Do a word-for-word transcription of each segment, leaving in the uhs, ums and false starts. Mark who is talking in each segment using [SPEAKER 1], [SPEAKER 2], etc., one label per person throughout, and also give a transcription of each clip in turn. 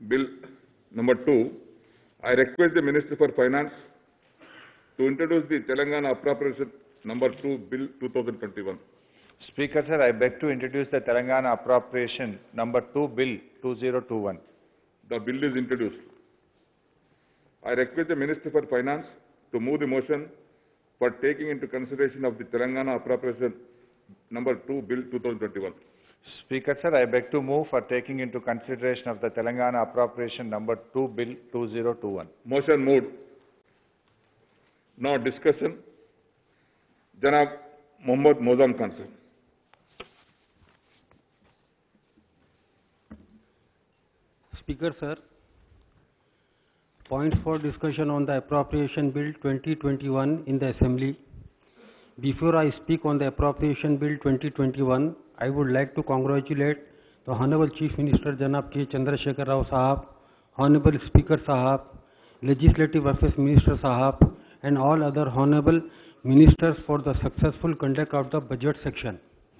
[SPEAKER 1] Bill number two, I request the Minister for Finance to introduce the Telangana Appropriation number two, Bill two thousand twenty-one.
[SPEAKER 2] Speaker, sir, I beg to introduce the Telangana Appropriation number two, Bill two thousand twenty-one.
[SPEAKER 1] The bill is introduced. I request the Minister for Finance to move the motion for taking into consideration of the Telangana Appropriation number two, Bill two thousand twenty-one.
[SPEAKER 2] Speaker, sir, I beg to move for taking into consideration of the Telangana Appropriation number two, Bill two thousand twenty-one.
[SPEAKER 1] Motion moved. Now discussion. Janab Mohammad Mozam Khan, sir.
[SPEAKER 3] Speaker, sir, point for discussion on the Appropriation Bill twenty twenty-one in the Assembly. Before I speak on the Appropriation Bill twenty twenty-one, I would like to congratulate the Honorable Chief Minister Janab K. Chandrasekhar Rao Sahab, Honorable Speaker Sahab, Legislative Affairs Minister Sahab, and all other Honorable Ministers for the successful conduct of the budget section.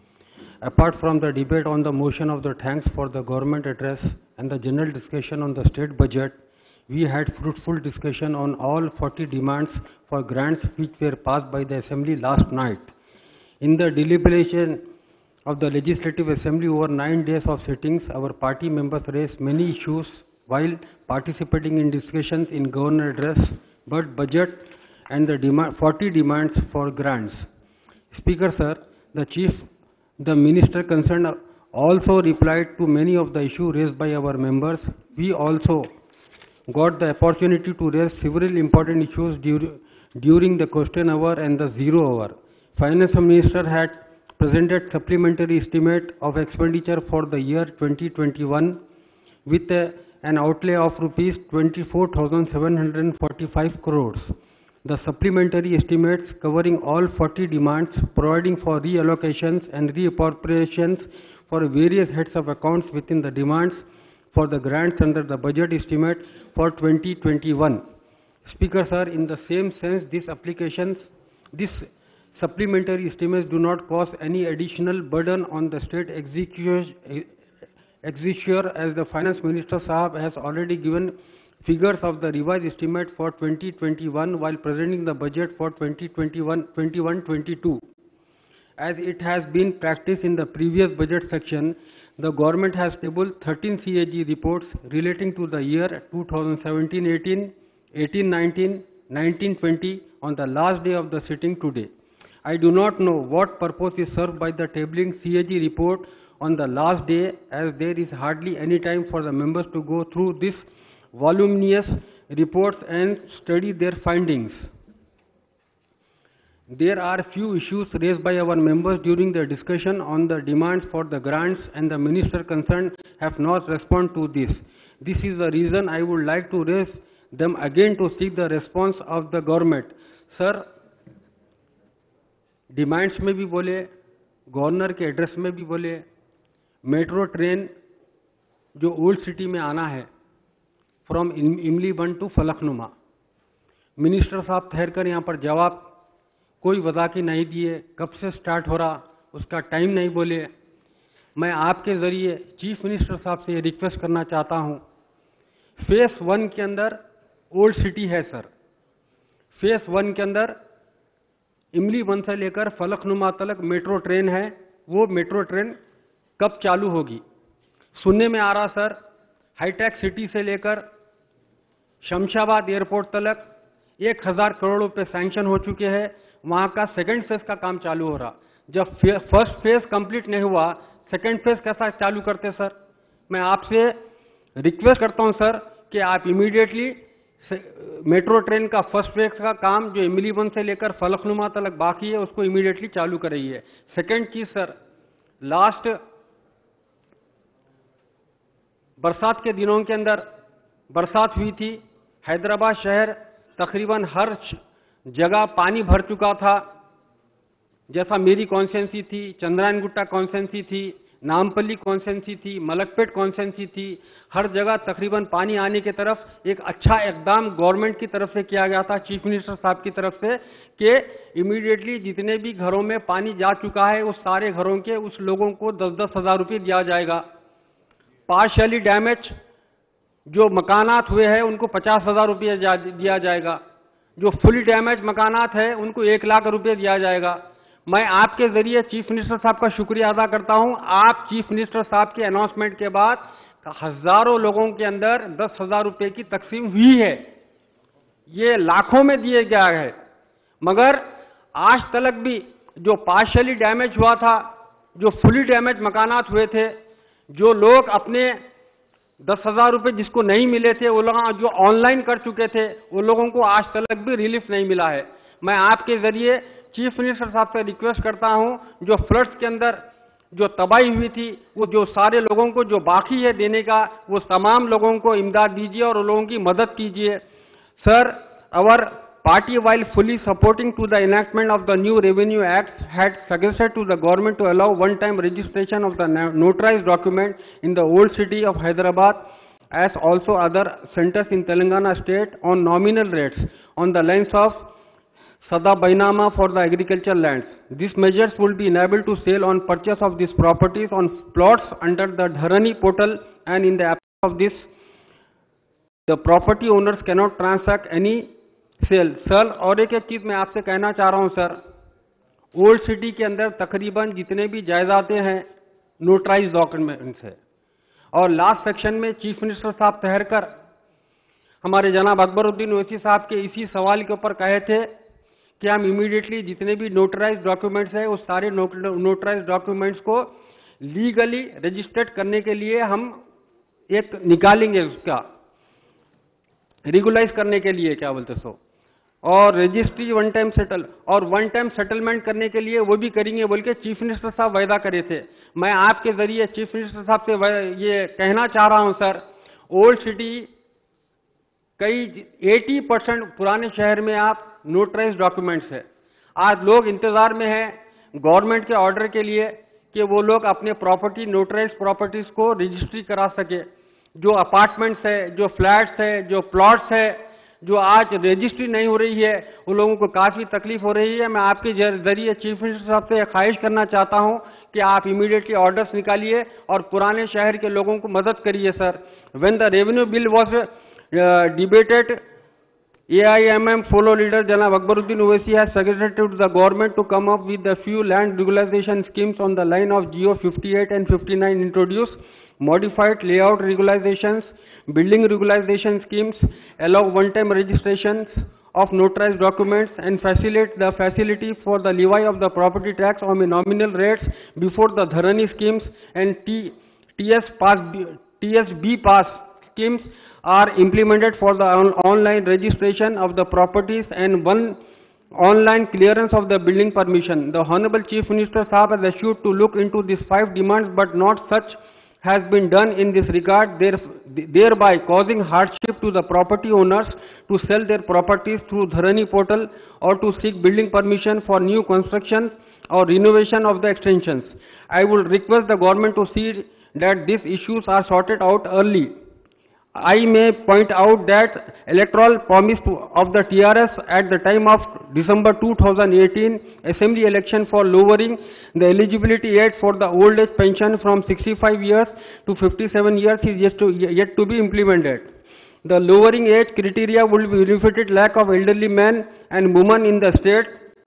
[SPEAKER 3] Apart from the debate on the motion of the thanks for the government address and the general discussion on the state budget, we had fruitful discussion on all forty demands for grants which were passed by the Assembly last night. In the deliberation of the Legislative Assembly over nine days of sittings, our party members raised many issues while participating in discussions in Governor address, but budget and the demand, forty demands for grants. Speaker, sir, the Chief, the Minister concerned also replied to many of the issues raised by our members. We also got the opportunity to raise several important issues dur during the question hour and the zero hour. Finance Minister had presented supplementary estimate of expenditure for the year twenty twenty-one with a, an outlay of rupees twenty-four thousand seven hundred forty-five crores. The supplementary estimates covering all forty demands, providing for reallocations and reappropriations for various heads of accounts within the demands for the grants under the budget estimate for twenty twenty-one. Speaker, sir, in the same sense, these applications, these supplementary estimates do not cause any additional burden on the state executive exchequer, as the Finance Minister Sahab has already given figures of the revised estimate for twenty twenty-one while presenting the budget for twenty twenty-one twenty-two. As it has been practiced in the previous budget section, the government has tabled thirteen C A G reports relating to the year two thousand seventeen eighteen, eighteen nineteen, nineteen twenty on the last day of the sitting today. I do not know what purpose is served by the tabling C A G report on the last day, as there is hardly any time for the members to go through this voluminous reports and study their findings. There are few issues raised by our members during the discussion on the demands for the grants, and the minister concerned have not responded to this. This is the reason I would like to raise them again to seek the response of the government. Sir, demands में भी बोले, governor के address में भी बोले, metro train जो old city में आना है फ्रॉम इमली वन टू फलकनुमा, मिनिस्टर साहब ठहर कर यहाँ पर जवाब कोई वजह की नहीं दिए, कब से स्टार्ट हो रहा उसका टाइम नहीं बोले। मैं आपके ज़रिए चीफ मिनिस्टर साहब से ये रिक्वेस्ट करना चाहता हूँ, फेस वन के अंदर ओल्ड सिटी है सर, फेस वन के अंदर इमली वन से लेकर फलकनुमा तक मेट्रो ट्रेन है, वो मेट्रो ट्रेन कब चालू होगी? सुनने में आ रहा सर, हाईटेक सिटी से लेकर शमशाबाद एयरपोर्ट तक एक हजार करोड़ रुपए सैंक्शन हो चुके हैं, वहां का सेकंड फेज का काम चालू हो रहा। जब फर्स्ट फेज कंप्लीट नहीं हुआ, सेकंड फेज कैसा चालू करते सर? मैं आपसे रिक्वेस्ट करता हूं सर कि आप इमीडिएटली मेट्रो ट्रेन का फर्स्ट फेज का काम जो इमली वन से लेकर फलकनुमा तक बाकी है उसको इमीडिएटली चालू कराइए। सेकंड चीज सर, लास्ट बरसात के दिनों के अंदर बरसात हुई थी, हैदराबाद शहर तकरीबन हर जगह पानी भर चुका था, जैसा मेरी कॉन्स्टिट्यूंसी थी, चंद्रायनगुट्टा कॉन्स्टिट्यूंसी थी, नामपल्ली कॉन्स्टिट्यूंसी थी, मलकपेट कॉन्स्टिट्यूंसी थी, हर जगह तकरीबन पानी आने की तरफ एक अच्छा इकदाम गवर्नमेंट की तरफ से किया गया था, चीफ मिनिस्टर साहब की तरफ से, कि इमीडिएटली जितने भी घरों में पानी जा चुका है उस सारे घरों के उस लोगों को दस दस हजार रुपये दिया जाएगा। पार्शियली डैमेज जो मकानात हुए हैं उनको पचास हजार रुपये जा- दिया जाएगा। जो फुली डैमेज मकानात है उनको एक लाख रुपए दिया जाएगा। मैं आपके जरिए चीफ मिनिस्टर साहब का शुक्रिया अदा करता हूं। आप चीफ मिनिस्टर साहब के अनाउंसमेंट के बाद हजारों लोगों के अंदर दस हजार रुपए की तकसीम हुई है। ये लाखों में दिए गया है, मगर आज तक भी जो पार्शियली डैमेज हुआ था, जो फुली डैमेज मकानात हुए थे, जो लोग अपने दस हजार रुपये जिसको नहीं मिले थे, वो लोग जो ऑनलाइन कर चुके थे, वो लोगों को आज तक भी रिलीफ नहीं मिला है। मैं आपके जरिए चीफ मिनिस्टर साहब से रिक्वेस्ट करता हूं, जो फ्लड्स के अंदर जो तबाही हुई थी, वो जो सारे लोगों को जो बाकी है देने का, वो तमाम लोगों को इमदाद दीजिए और उन लोगों की मदद कीजिए। Sir, our party, while fully supporting to the enactment of the new Revenue Act, had suggested to the government to allow one-time registration of the notarized document in the old city of Hyderabad, as also other centers in Telangana state on nominal rates on the lines of Sada Bainama for the agricultural lands. These measures will be enabled to sale on purchase of these properties on plots under the Dharani portal, and in the absence of this, the property owners cannot transact any sale. Sir, और एक एक चीज मैं आपसे कहना चाह रहा हूं सर, ओल्ड सिटी के अंदर तकरीबन जितने भी जायदादें हैं नोटराइज डॉक्यूमेंट्स है, और लास्ट सेक्शन में चीफ मिनिस्टर साहब ठहरकर हमारे जनाब अकबरुद्दीन ओवैसी साहब के इसी सवाल के ऊपर कहे थे कि हम इमीडिएटली जितने भी नोटराइज डॉक्यूमेंट्स है उस सारे नोटराइज डॉक्यूमेंट्स को लीगली रजिस्टर्ड करने के लिए हम एक निकालेंगे, उसका रेगुलाइज करने के लिए क्या बोलते सो, और रजिस्ट्री वन टाइम सेटल और वन टाइम सेटलमेंट करने के लिए वो भी करेंगे बोल के चीफ मिनिस्टर साहब वायदा करे थे। मैं आपके जरिए चीफ मिनिस्टर साहब से ये कहना चाह रहा हूं सर, ओल्ड सिटी कई अस्सी परसेंट पुराने शहर में आप नोटराइज डॉक्यूमेंट्स है। आज लोग इंतजार में हैं गवर्नमेंट के ऑर्डर के लिए कि वो लोग अपने प्रॉपर्टी नोटराइज प्रॉपर्टीज को रजिस्ट्री करा सके। जो अपार्टमेंट्स है, जो फ्लैट्स है, जो प्लॉट्स है, जो आज रजिस्ट्री नहीं हो रही है, उन लोगों को काफी तकलीफ हो रही है। मैं आपके जरिए चीफ मिनिस्टर साहब से ख्वाहिश करना चाहता हूं कि आप इमीडिएटली ऑर्डर्स निकालिए और पुराने शहर के लोगों को मदद करिए sir. When the revenue bill was debated, A I M M follow leader Janab Akbaruddin Owaisi has suggested to the government to come up with a few land regularization schemes on the line of G O fifty-eight and fifty-nine introduce modified layout regularizations, building regularization schemes, allow one-time registrations of notarized documents, and facilitate the facility for the levy of the property tax on nominal rates before the Dharani schemes and T, TS pass, T S B pass schemes are implemented for the on online registration of the properties and one online clearance of the building permission. The Honorable Chief Minister Sahab has assured to look into these five demands, but not such has been done in this regard, thereby causing hardship to the property owners to sell their properties through Dharani portal or to seek building permission for new construction or renovation of the extensions. I would request the government to see that these issues are sorted out early. I may point out that electoral promise to, of the T R S at the time of December two thousand eighteen Assembly election for lowering the eligibility age for the old age pension from sixty-five years to fifty-seven years is yet to, yet to be implemented. The lowering age criteria will be reflected lack of elderly men and women in the state.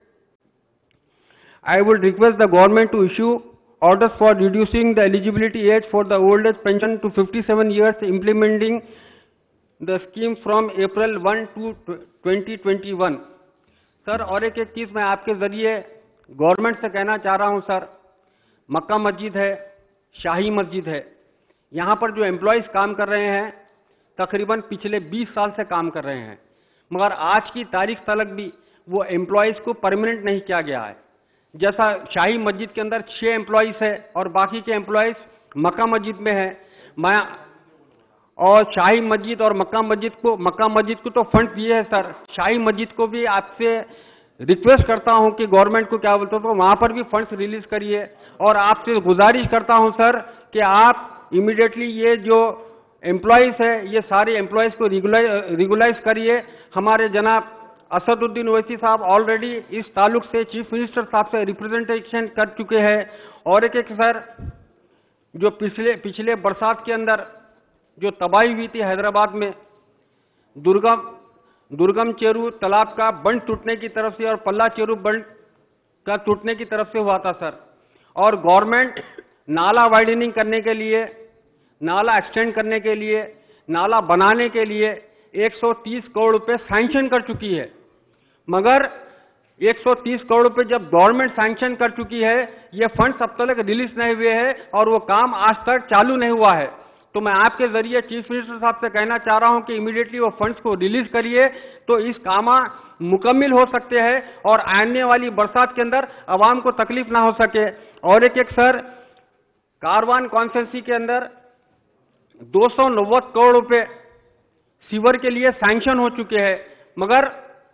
[SPEAKER 3] I would request the government to issue orders for reducing the eligibility age for the old age pension to fifty-seven years, implementing the scheme from April first to twenty twenty-one. Sir, और एक एक चीज मैं आपके जरिए government से कहना चाह रहा हूं सर, मक्का मस्जिद है, शाही मस्जिद है, यहाँ पर जो एम्प्लॉयज काम कर रहे हैं तकरीबन पिछले बीस साल से काम कर रहे हैं, मगर आज की तारीख तक भी वो एम्प्लॉयज को परमानेंट नहीं किया गया है। जैसा शाही मस्जिद के अंदर छह एम्प्लॉयज है और बाकी के एम्प्लॉयज मक्का मस्जिद में है। मैं और शाही मस्जिद और मक्का मस्जिद को मक्का मस्जिद को तो फंड दिए है सर, शाही मस्जिद को भी आपसे रिक्वेस्ट करता हूं कि गवर्नमेंट को क्या बोलते हो तो वहां पर भी फंड्स रिलीज करिए, और आपसे गुजारिश करता हूं सर कि आप इमीडिएटली ये जो एम्प्लॉयज है ये सारे एम्प्लॉयज को रेगुलाइज रेगुलाइज करिए। हमारे जनाब असदुद्दीन ओवैसी साहब ऑलरेडी इस ताल्लुक से चीफ मिनिस्टर साहब से रिप्रेजेंटेशन कर चुके हैं, और एक एक सर जो पिछले पिछले बरसात के अंदर जो तबाही हुई थी हैदराबाद में, दुर्गम दुर्गम चेरू तालाब का बंद टूटने की तरफ से और पल्ला चेरू बंद का टूटने की तरफ से हुआ था सर। और गवर्नमेंट नाला वाइडनिंग करने के लिए, नाला एक्सटेंड करने के लिए, नाला बनाने के लिए एक सौ तीस करोड़ रुपए सैंक्शन कर चुकी है, मगर एक सौ तीस करोड़ रुपए जब गवर्नमेंट सैंक्शन कर चुकी है, ये फंड्स अब तक रिलीज नहीं हुए हैं और वो काम आज तक चालू नहीं हुआ है। तो मैं आपके जरिए चीफ मिनिस्टर साहब से कहना चाह रहा हूं कि इमीडिएटली वो फंड्स को रिलीज करिए, तो इस कामा मुकम्मिल हो सकते हैं और आने वाली बरसात के अंदर आवाम को तकलीफ ना हो सके। और एक एक सर, कारवान कॉन्स्टिट्यूंसी के अंदर दो सौ नब्बे करोड़ रुपए सीवर के लिए सैंक्शन हो चुके हैं, मगर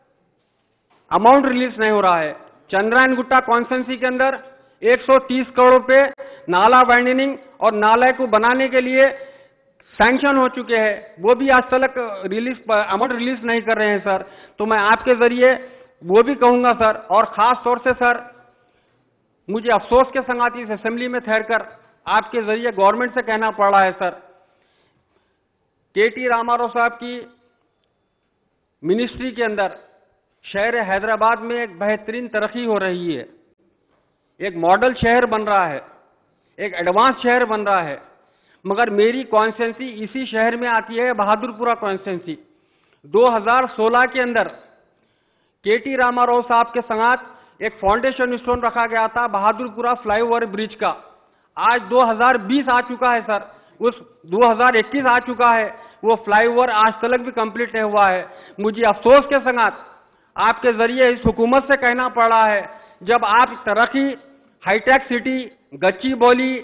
[SPEAKER 3] अमाउंट रिलीज नहीं हो रहा है। चंद्रायन गुट्टा कॉन्स्टिट्यूंसी के अंदर एक सौ तीस करोड़ रुपए नाला वाइडनिंग और नाला को बनाने के लिए सैंक्शन हो चुके हैं, वो भी आज तक रिलीज अमाउंट रिलीज नहीं कर रहे हैं सर। तो मैं आपके जरिए वो भी कहूंगा सर, और खास तौर से सर मुझे अफसोस के संगात इस असेंबली में ठहरकर आपके जरिए गवर्नमेंट से कहना पड़ रहा है सर, के टी रामाराव साहब की मिनिस्ट्री के अंदर शहर हैदराबाद में एक बेहतरीन तरक्की हो रही है, एक मॉडल शहर बन रहा है, एक एडवांस शहर बन रहा है, मगर मेरी कॉन्स्टिट्यूंसी इसी शहर में आती है, बहादुरपुरा कॉन्स्टिट्यूंसी। दो हज़ार सोलह के अंदर के टी रामाराव साहब के संगात एक फाउंडेशन स्टोन रखा गया था बहादुरपुरा फ्लाईओवर ब्रिज का। आज दो हज़ार बीस आ चुका है सर, उस दो हज़ार इक्कीस आ चुका है, वो फ्लाईओवर आज तक भी कंप्लीट नहीं हुआ है। मुझे अफसोस के संगात आपके जरिए इस हुकूमत से कहना पड़ रहा है, जब आप तरक्की हाईटेक सिटी, गच्चीबौली,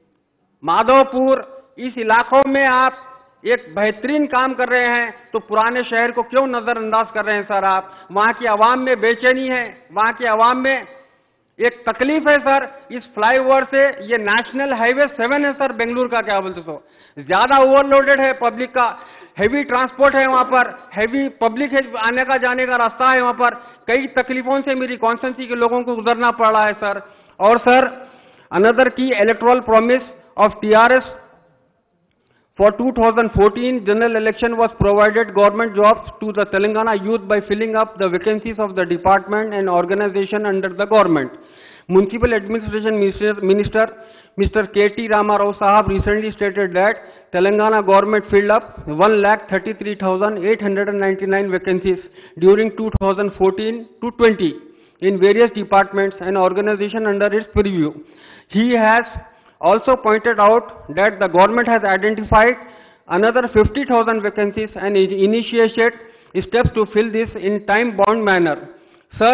[SPEAKER 3] माधवपुर इस इलाकों में आप एक बेहतरीन काम कर रहे हैं, तो पुराने शहर को क्यों नजरअंदाज कर रहे हैं सर आप? वहां की आवाम में बेचैनी है, वहां की आवाम में एक तकलीफ है सर। इस फ्लाईओवर से, ये नेशनल हाईवे सेवन है सर बेंगलुरु का, क्या बोलते सो ज्यादा ओवरलोडेड है, पब्लिक का हैवी ट्रांसपोर्ट है वहां पर, हैवी पब्लिक है, आने का जाने का रास्ता है वहां पर। कई तकलीफों से मेरी कॉन्स्टिट्यूंसी के लोगों को गुजरना पड़ रहा है सर। और sir, another key electoral promise of T R S for two thousand fourteen general election was provided government jobs to the Telangana youth by filling up the vacancies of the department and organization under the government. Municipal Administration Minister, Minister Mister K T Ramarao Sahab recently stated that Telangana government filled up one lakh thirty-three thousand eight hundred ninety-nine vacancies during two thousand fourteen to twenty in various departments and organization under its purview. He has also pointed out that the government has identified another fifty thousand vacancies and is initiated steps to fill this in time-bound manner. Sir,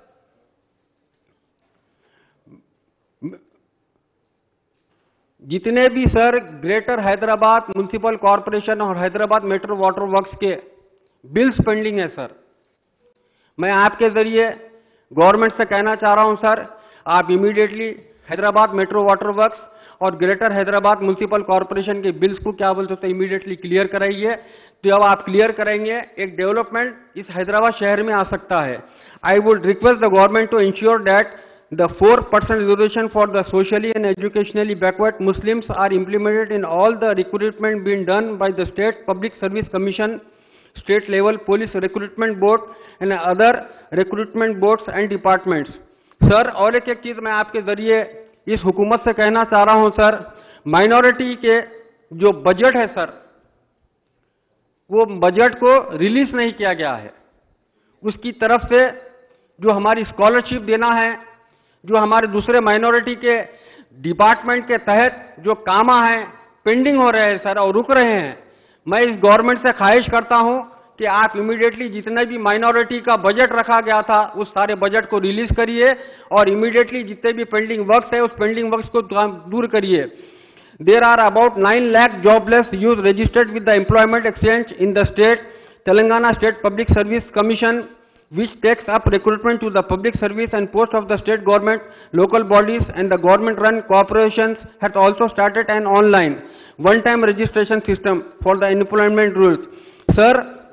[SPEAKER 3] जितने भी sir greater Hyderabad municipal corporation और Hyderabad metro water works के bills pending है sir, मैं आपके जरिए government से कहना चाह रहा हूं सर, आप immediately Hyderabad metro water works और ग्रेटर हैदराबाद म्युनिसिपल कॉरपोरेशन के बिल्स को क्या बोलते हैं इमीडिएटली क्लियर कराइए। तो जब आप क्लियर करेंगे, एक डेवलपमेंट इस हैदराबाद शहर में आ सकता है। I would request the government to ensure that the four percent reservation for the socially and educationally backward Muslims are implemented in all the recruitment been done by the state public service commission, state level police recruitment board and other recruitment boards and departments. Sir, और एक एक चीज मैं आपके जरिए इस हुकूमत से कहना चाह रहा हूं सर, माइनॉरिटी के जो बजट है सर, वो बजट को रिलीज नहीं किया गया है। उसकी तरफ से जो हमारी स्कॉलरशिप देना है, जो हमारे दूसरे माइनॉरिटी के डिपार्टमेंट के तहत जो कामा है पेंडिंग हो रहे हैं सर और रुक रहे हैं। मैं इस गवर्नमेंट से ख्वाहिश करता हूं कि आप इमीडिएटली जितने भी माइनॉरिटी का बजट रखा गया था उस सारे बजट को रिलीज करिए और इमीडिएटली जितने भी पेंडिंग वर्क्स है उस पेंडिंग वर्क्स को दूर करिए। There are about nine lakh jobless youth registered with the employment exchange in the state Telangana state public service commission which takes up recruitment to the public service and post of the state government, local bodies and the government run corporations has also started an online one time registration system for the employment rules. Sir,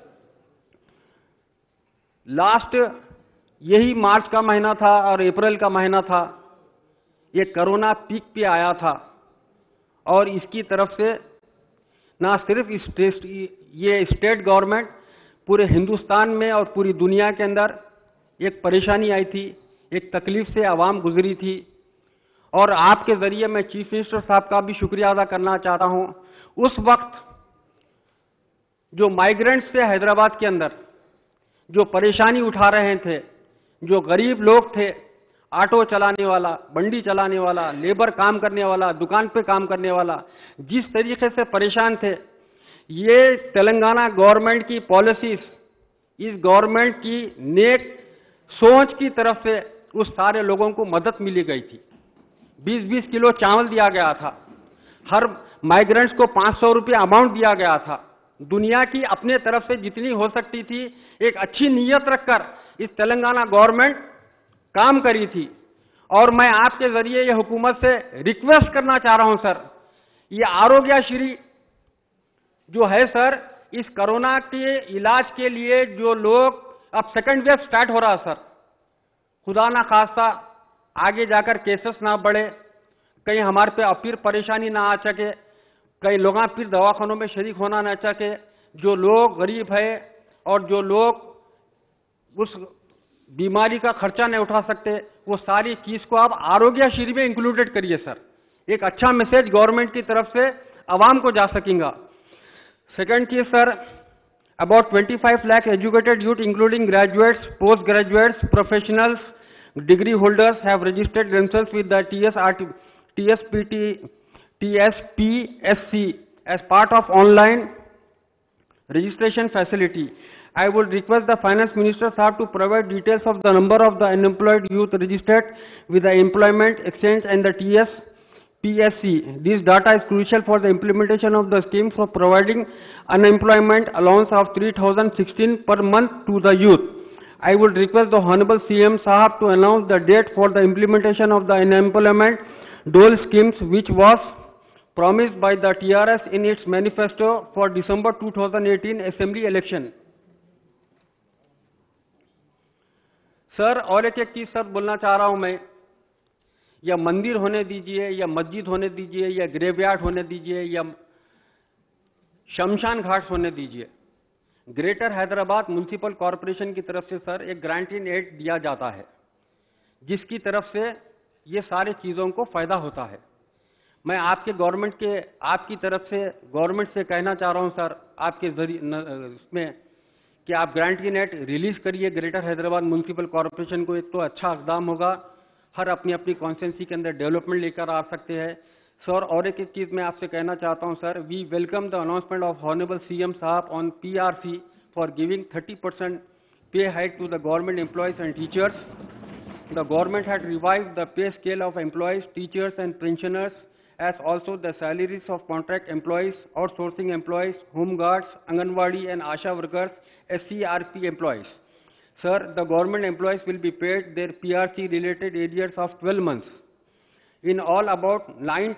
[SPEAKER 3] last यही March का महीना था और अप्रैल का महीना था, ये corona peak पे आया था और इसकी तरफ से ना सिर्फ इस टेस्ट ये स्टेट गवर्नमेंट, पूरे हिंदुस्तान में और पूरी दुनिया के अंदर एक परेशानी आई थी, एक तकलीफ से आवाम गुजरी थी। और आपके जरिए मैं चीफ मिनिस्टर साहब का भी शुक्रिया अदा करना चाहता हूं। उस वक्त जो माइग्रेंट्स थे हैदराबाद के अंदर, जो परेशानी उठा रहे थे, जो गरीब लोग थे, ऑटो चलाने वाला, बंडी चलाने वाला, लेबर काम करने वाला, दुकान पे काम करने वाला, जिस तरीके से परेशान थे, ये तेलंगाना गवर्नमेंट की पॉलिसीज, इस गवर्नमेंट की नेक सोच की तरफ से उस सारे लोगों को मदद मिली गई थी। बीस बीस किलो चावल दिया गया था, हर माइग्रेंट्स को पाँच सौ रुपये अमाउंट दिया गया था। दुनिया की अपने तरफ से जितनी हो सकती थी, एक अच्छी नीयत रखकर इस तेलंगाना गवर्नमेंट काम करी थी। और मैं आपके जरिए ये हुकूमत से रिक्वेस्ट करना चाह रहा हूं सर, ये आरोग्यश्री जो है सर, इस कोरोना के इलाज के लिए जो लोग, अब सेकंड वेव स्टार्ट हो रहा है सर, खुदा ना खास्ता आगे जाकर केसेस ना बढ़े, कहीं हमारे पे फिर परेशानी ना आ सके, कई लोग फिर दवाखानों में शरीक होना ना सके। जो लोग गरीब है और जो लोग उस बीमारी का खर्चा नहीं उठा सकते, वो सारी चीज को आप आरोग्यश्री में इंक्लूडेड करिए सर। एक अच्छा मैसेज गवर्नमेंट की तरफ से आवाम को जा सकेगा। सेकंड चीज sir, about twenty-five lakh educated youth including graduates, post graduates, professionals, degree holders have registered themselves with the T S R T, T S P T, T S P S C as part of online registration facility. I would request the Finance Minister Sahab to provide details of the number of the unemployed youth registered with the Employment Exchange and the T S P S C. This data is crucial for the implementation of the scheme for providing unemployment allowance of three thousand sixteen per month to the youth. I would request the Honorable C M Sahab to announce the date for the implementation of the unemployment dole schemes, which was promised by the T R S in its manifesto for December two thousand eighteen Assembly election. Sir, और एक एक चीज sir बोलना चाह रहा हूं मैं, या मंदिर होने दीजिए, या मस्जिद होने दीजिए, या ग्रेवयार्ड होने दीजिए, या शमशान घाट होने दीजिए, ग्रेटर हैदराबाद म्युनिसिपल कॉरपोरेशन की तरफ से सर एक ग्रांट इन एड दिया जाता है, जिसकी तरफ से ये सारी चीजों को फायदा होता है। मैं आपके गवर्नमेंट के, आपकी तरफ से गवर्नमेंट से कहना चाह रहा हूं सर, आपके जरिए इसमें कि आप ग्रांट इन एड रिलीज करिए ग्रेटर हैदराबाद म्युनिसिपल कॉरपोरेशन को। एक तो अच्छा इकदाम होगा, हर अपनी अपनी कॉन्स्टिट्यूंसी के अंदर डेवलपमेंट लेकर आ सकते हैं सर। और एक एक चीज मैं आपसे कहना चाहता हूं sir, we welcome the announcement of honourable CM साहब on PRC for giving thirty percent pay hike to the government employees and teachers. The government had revived the pay scale of employees, teachers and pensioners, as also the salaries of contract employees, outsourcing employees, home guards, Anganwadi and Asha workers, S C R P employees. Sir, the government employees will be paid their P R C related arrears of twelve months. In all, about nine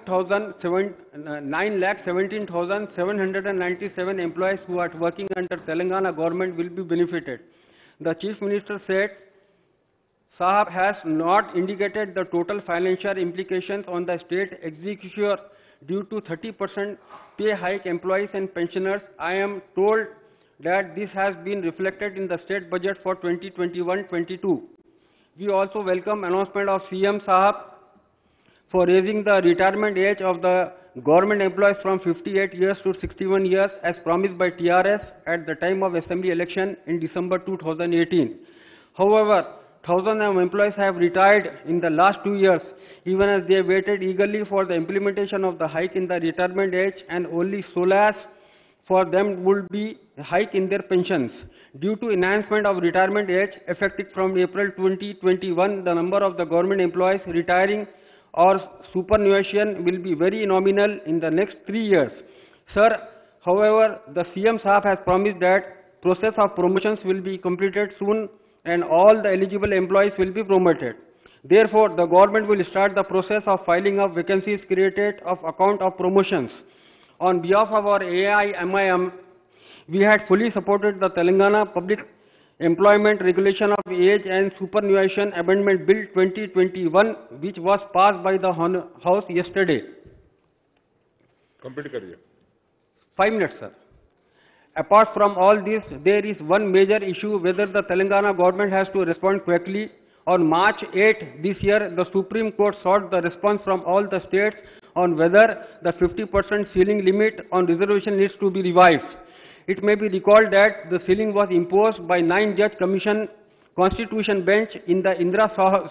[SPEAKER 3] lakh seventeen thousand seven hundred ninety-seven employees who are working under Telangana government will be benefited. The Chief Minister said, Sahab has not indicated the total financial implications on the state exchequer due to thirty percent pay hike employees and pensioners. I am told that this has been reflected in the state budget for twenty twenty-one twenty-two. We also welcome announcement of C M Sahab for raising the retirement age of the government employees from fifty-eight years to sixty-one years as promised by T R S at the time of assembly election in December two thousand eighteen. However, thousands of employees have retired in the last two years, even as they waited eagerly for the implementation of the hike in the retirement age, and only solace for them would be hike in their pensions. Due to enhancement of retirement age effective from April twenty twenty-one, the number of the government employees retiring or superannuation will be very nominal in the next three years. Sir, however, the C M Sahab has promised that process of promotions will be completed soon and all the eligible employees will be promoted. Therefore, the government will start the process of filing of vacancies created of account of promotions. On behalf of our A I M I M, we had fully supported the Telangana Public Employment Regulation of Age and Superannuation Amendment Bill twenty twenty-one, which was passed by the House yesterday.
[SPEAKER 1] Complete करिए.
[SPEAKER 3] Five minutes, sir. Apart from all this, there is one major issue whether the Telangana government has to respond quickly. On March eighth this year, the Supreme Court sought the response from all the states on whether the fifty percent ceiling limit on reservation needs to be revised. It may be recalled that the ceiling was imposed by nine-judge commission constitution bench in the Indira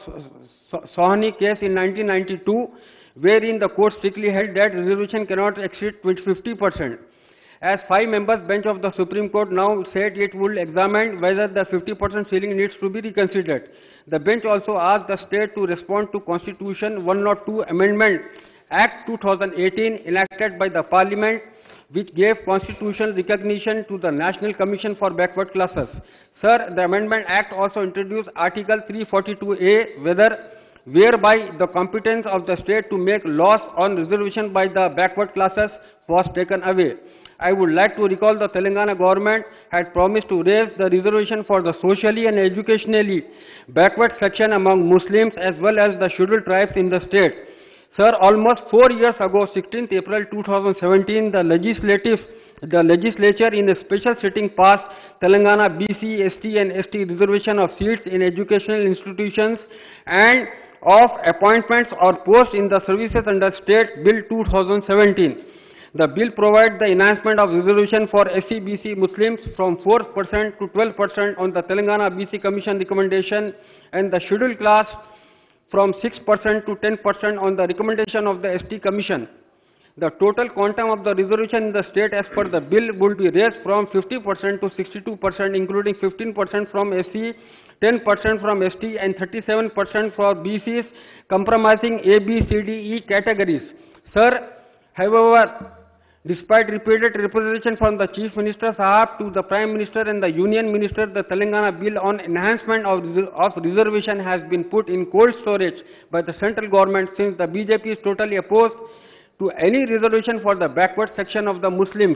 [SPEAKER 3] Sohani case in nineteen ninety-two, wherein the court strictly held that reservation cannot exceed fifty percent. As five members bench of the Supreme Court now said it will examine whether the fifty percent ceiling needs to be reconsidered. The bench also asked the state to respond to Constitution one oh two Amendment Act two thousand eighteen enacted by the Parliament, which gave constitutional recognition to the National Commission for Backward Classes. Sir, the Amendment Act also introduced Article three forty-two A, whether whereby the competence of the state to make laws on reservation by the backward classes was taken away. I would like to recall the Telangana government had promised to raise the reservation for the socially and educationally backward section among Muslims as well as the scheduled tribes in the state. Sir, almost four years ago, sixteenth April two thousand seventeen, the legislative, the legislature in a special sitting passed Telangana B C, S T and S T reservation of seats in educational institutions and of appointments or posts in the services under State Bill two thousand seventeen. The bill provides the enhancement of reservation for S C B C Muslims from four percent to twelve percent on the Telangana B C Commission recommendation and the scheduled class from six percent to ten percent on the recommendation of the S T Commission. The total quantum of the reservation in the state as per the bill would be raised from fifty percent to sixty-two percent, including fifteen percent from S C, ten percent from S T and thirty-seven percent for B Cs, comprising A, B, C, D, E categories. Sir, however, despite repeated representation from the Chief Minister Sahab to the Prime Minister and the Union Minister, the Telangana Bill on enhancement of, of reservation has been put in cold storage by the central government since the B J P is totally opposed to any reservation for the backward section of the Muslims.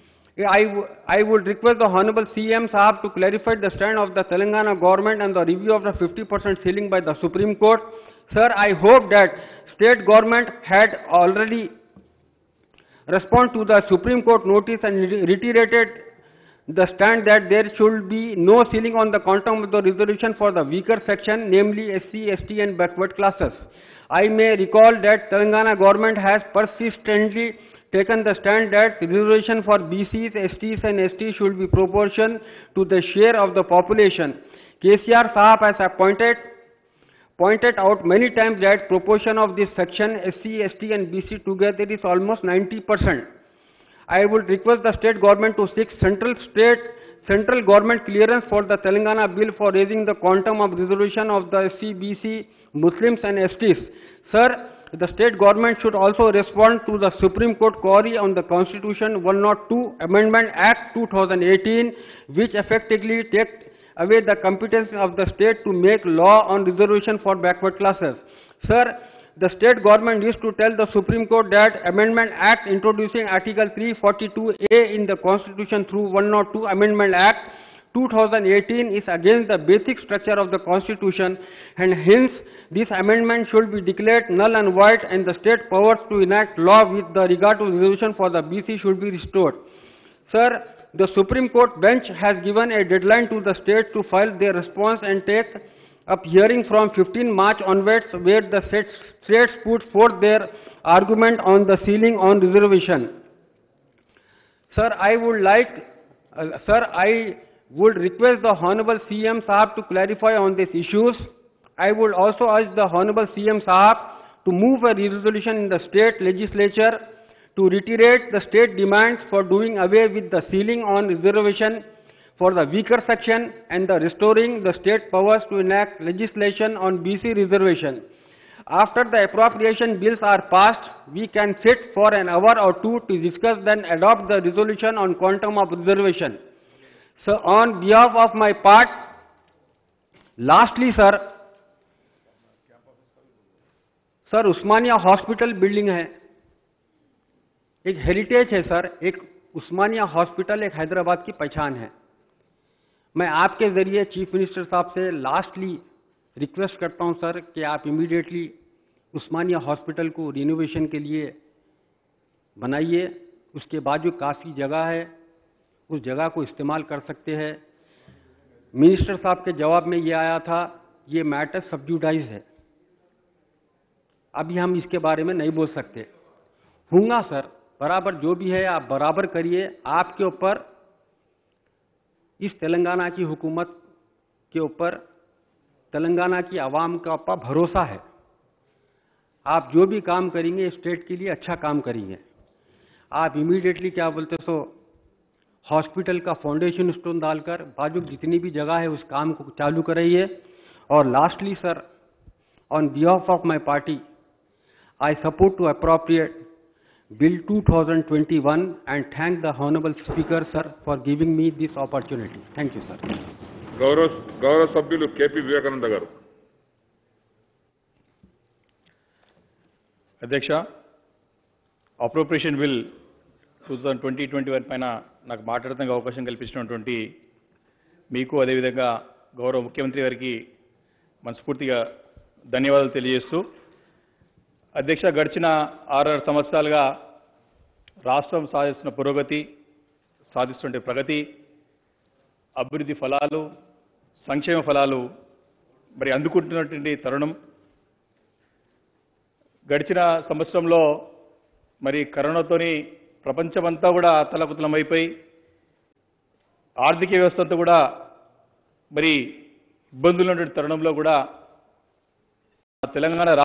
[SPEAKER 3] I, I would request the Honorable C M Sahab to clarify the stand of the Telangana government and the review of the fifty percent ceiling by the Supreme Court. Sir, I hope that state government had already respond to the Supreme Court notice and reiterated the stand that there should be no ceiling on the quantum of the reservation for the weaker section, namely S C, S T and backward classes. I may recall that Telangana government has persistently taken the stand that reservation for B Cs, S Ts and S Ts should be proportional to the share of the population. K C R Sahab has appointed pointed out many times that proportion of this section S C, S T and B C together is almost ninety percent. I would request the state government to seek central state central government clearance for the Telangana bill for raising the quantum of reservation of the S C, B C, Muslims and S Ts. Sir, the state government should also respond to the Supreme Court query on the Constitution one oh two Amendment Act two thousand eighteen, which effectively takes away the competence of the state to make law on reservation for backward classes. Sir, the state government needs to tell the Supreme Court that Amendment Act introducing Article three forty-two A in the Constitution through one oh two Amendment Act two thousand eighteen is against the basic structure of the Constitution, and hence this amendment should be declared null and void and the state powers to enact law with the regard to reservation for the B C should be restored. Sir, the Supreme Court bench has given a deadline to the states to file their response and take up hearing from fifteenth March onwards, where the states put forth their argument on the ceiling on reservation. Sir, I would like, uh, sir, I would request the Honorable C M Sahab to clarify on these issues. I would also urge the Honorable C M Sahab to move a resolution in the state legislature to reiterate the state demands for doing away with the ceiling on reservation for the weaker section and the restoring the state powers to enact legislation on B C reservation. After the appropriation bills are passed, we can sit for an hour or two to discuss, then adopt the resolution on quantum of reservation. So, on behalf of my part, lastly, sir, sir Osmania hospital building है, एक heritage है sir, एक उस्मानिया hospital एक हैदराबाद की पहचान है. मैं आपके जरिए चीफ मिनिस्टर साहब से लास्टली रिक्वेस्ट करता हूं सर कि आप इमीडिएटली उस्मानिया हॉस्पिटल को रिनोवेशन के लिए बनाइए उसके बाजू काफ़ी जगह है, उस जगह को इस्तेमाल कर सकते हैं। मिनिस्टर साहब के जवाब में ये आया था, ये मैटर सब्जुडाइज है, अभी हम इसके बारे में नहीं बोल सकते। हूँगा सर, बराबर जो भी है आप बराबर करिए, आपके ऊपर, इस तेलंगाना की हुकूमत के ऊपर, तेलंगाना की आवाम का ऊपर भरोसा है। आप जो भी काम करेंगे स्टेट के लिए अच्छा काम करेंगे। आप इमीडिएटली क्या बोलते सो हॉस्पिटल का फाउंडेशन स्टोन डालकर बाजू जितनी भी जगह है उस काम को चालू कराइए। और lastly sir, on behalf of my party, I support to appropriate Bill two thousand twenty-one and thank the Honorable Speaker, sir, for giving me this opportunity. Thank you, sir.
[SPEAKER 1] గౌరవ గౌరవ సభ్యులు కేపీ వివేకానంద గారు.
[SPEAKER 4] అధ్యక్ష, appropriation bill two thousand twenty twenty one పైన నాకు మాట్లాడడానికి అవకాశం కల్పించినటువంటి మీకు అదేవిధంగా గౌరవ ముఖ్యమంత్రి గారికి మనస్ఫూర్తిగా ధన్యవాదాలు తెలియజేస్తూ, అధ్యక్ష, గడిచిన ఆరారు సంవత్సరాలుగా రాష్ట్రం సాధిస్తున్న పురోగతి, సాధిస్తున్న ప్రగతి, అభివృద్ధి ఫలాలు, సంక్షేమ ఫలాలు మరి అందుకుంటున్నటువంటి తరుణం. గడిచిన సంవత్సరంలో మరి కరోనాతోని ప్రపంచమంతా కూడా అతలాకుతలమైపోయి ఆర్థిక వ్యవస్థ అంతా కూడా మరి ఇబ్బందులు ఉన్నటువంటి తరుణంలో కూడా తెలంగాణ